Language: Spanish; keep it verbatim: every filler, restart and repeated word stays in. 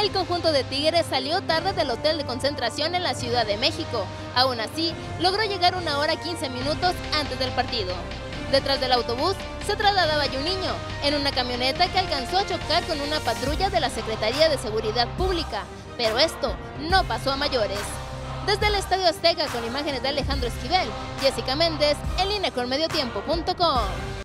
el conjunto de Tigres salió tarde del hotel de concentración en la Ciudad de México. Aún así, logró llegar una hora quince minutos antes del partido. Detrás del autobús se trasladaba un niño, en una camioneta que alcanzó a chocar con una patrulla de la Secretaría de Seguridad Pública, pero esto no pasó a mayores. Desde el Estadio Azteca con imágenes de Alejandro Esquivel, Jessica Méndez, en línea con mediotiempo punto com.